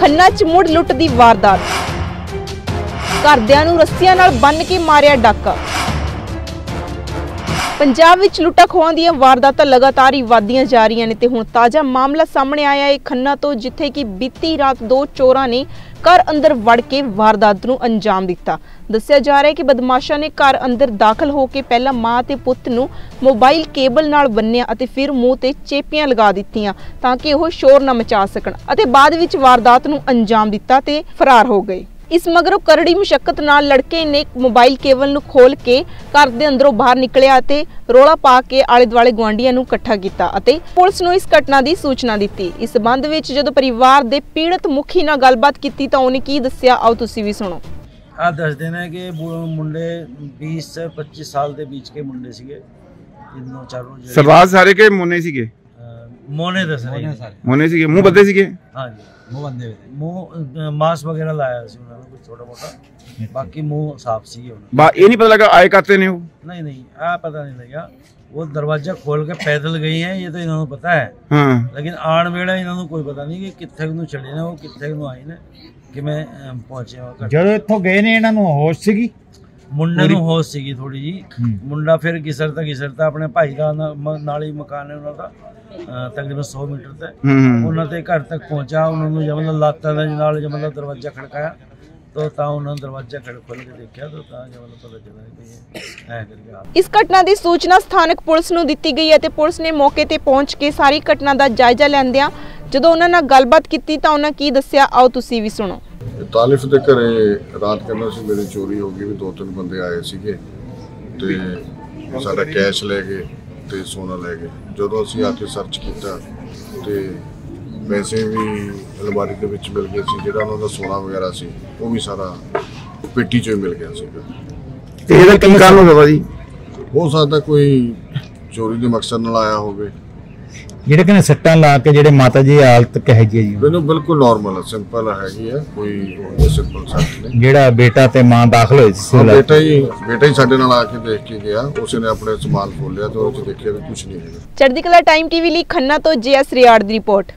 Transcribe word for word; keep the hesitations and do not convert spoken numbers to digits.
खन्ना च मुड़ लुट दी वारदात, घरदियां नूं रस्सियां नाल बन्न के मारिया डाका। पंजाब विच लुट्टां खोहां दीयां वारदातां लगातार ही वधदियां जा रहीआं ने ते हुण ताज़ा मामला सामने आया है खन्ना तो, जिथे कि बीती रात दो चोरां ने घर अंदर वड़ के वारदात नूं अंजाम दिता। दस्सिया जा रहा है कि बदमाशां ने घर अंदर दाखल होकर पहला मां ते पुत्त नूं मोबाइल केबल नाल बन्निया अते फिर मूँह ते चेपियां लगा दित्तियां तां कि ओह शोर ना मचा सकण अते बाद विच वारदात नूं अंजाम दिता ते फरार हो गए। इस मगरों करड़ी मुशक्कत नाल लड़के ने मोबाइल केबल नूं खोल के घर दे अंदरों बाहर निकलिया ते रोला पा के आले दुआले गुआंढियां नूं इकट्ठा कीता अते पुलिस नूं इस घटना दी सूचना दित्ती। इस संबंध विच जदों परिवार दे पीड़ित मुखी नाल गलबात कीती तां उहने की दस्सिया, आओ तुसीं भी सुणो। आ दस दिन है कि मुंडे बीस से पच्चीस साल के बीच के मुंडे सीगे, तीनों चारों सरवार सारे के मोने सीगे, मोने दस रहे मोने सीगे, मुंह बंदे सीगे। हां जी, मुंह बंदे हुए, मुंह मास्क वगैरह लाया सी उन्होंने कुछ छोटा मोटा, बाकी मुंह साफ सीगे उन्होंने। बा ये नहीं पता लगा आए करते ने वो? नहीं नहीं आ पता नहीं लगा, वो दरवाजा खोल के पैदल गई हैं ये तो इन्होंने पता है। हां, लेकिन आण वेला इन्होंने कोई पता नहीं कि कित्थे नूं चले ने, वो कित्थे नूं आई ने कि मैं पहुंचे हो। ਜਦੋਂ ਇੱਥੋਂ ਗਏ ਨੇ ਇਹਨਾਂ ਨੂੰ ਹੋਸ਼ ਸੀਗੀ, ਮੁੰਡੇ ਨੂੰ ਹੋਸ਼ ਸੀਗੀ ਥੋੜੀ ਜੀ। ਮੁੰਡਾ ਫਿਰ ਗਿਸਰਦਾ ਗਿਸਰਦਾ ਆਪਣੇ ਭਾਈ ਦਾ ਨਾਲ ਹੀ ਮਕਾਨ ਹੈ ਉਹਨਾਂ ਦਾ, ਤਕਰੀਬਨ ਸੌ ਮੀਟਰ ਤੇ ਉਹਨਾਂ ਦੇ ਘਰ ਤੱਕ ਪਹੁੰਚਾ। ਉਹਨਾਂ ਨੂੰ ਜਮਨ ਲਾਤਾਂ ਦੇ ਨਾਲ ਜਮਨ ਦਰਵਾਜ਼ਾ ਖੜਕਾਇਆ तो ता उन्होंने दरवाजा खोल के देखा तो ता जब पता चला कि ऐ करके। इस घटना की सूचना स्थानक पुलिस नूं दित्ती गई है ते पुलिस ने मौके ते पहुंच के सारी घटना का जायजा लैंदियां जदों उन्हां नाल गलबात कीती तां उन्हां की दस्सिया, आओ तुसीं भी सुणो। तालिफ दे घरे रात कहना सी मेरी चोरी हो गई, भी दो तीन बंदे आए सीगे ते साडा कैश ले गए ते सोना ले गए। जदों असीं आके सर्च कीता ते पैसे भी अलमारी के विच मिल गए सी, जिहड़ा उन्हां दा सोना वगैरह सी वो भी सारा पेटी चों मिल गया सीगा। ते इहदा की कारण हो सकदा जी? हो सकदा कोई चोरी दे मकसद नाल आया होवे। ਜਿਹੜੇ ਕਹਿੰਦੇ ਸੱਟਾਂ ਲਾ ਕੇ ਜਿਹੜੇ ਮਾਤਾ ਜੀ ਹਾਲਤ ਕਹੇ ਜੀ ਜੀ ਮੈਨੂੰ ਬਿਲਕੁਲ ਨਾਰਮਲ ਹੈ, ਸਿੰਪਲ ਹੈਗੀ ਹੈ, ਕੋਈ ਸਿੰਪਲ ਸੱਟ ਨਹੀਂ। ਜਿਹੜਾ ਬੇਟਾ ਤੇ ਮਾਂ ਦਾਖਲ ਹੋਏ ਸੀ, ਬੇਟਾ ਹੀ ਬੇਟਾ ਹੀ ਸਾਡੇ ਨਾਲ ਆ ਕੇ ਦੇਖ ਕੇ ਗਿਆ, ਉਸਨੇ ਆਪਣੇ ਸਮਾਨ ਖੋਲਿਆ ਤੇ ਉਹ ਚ ਦੇਖਿਆ ਵੀ ਕੁਝ ਨਹੀਂ ਹੈਗਾ। ਚੜ੍ਹਦੀ ਕਲਾ ਟਾਈਮ ਟੀਵੀ ਲਈ ਖੰਨਾ ਤੋਂ ਜੇ ਐਸ ਰਿਆੜ ਦੀ ਰਿਪੋਰਟ।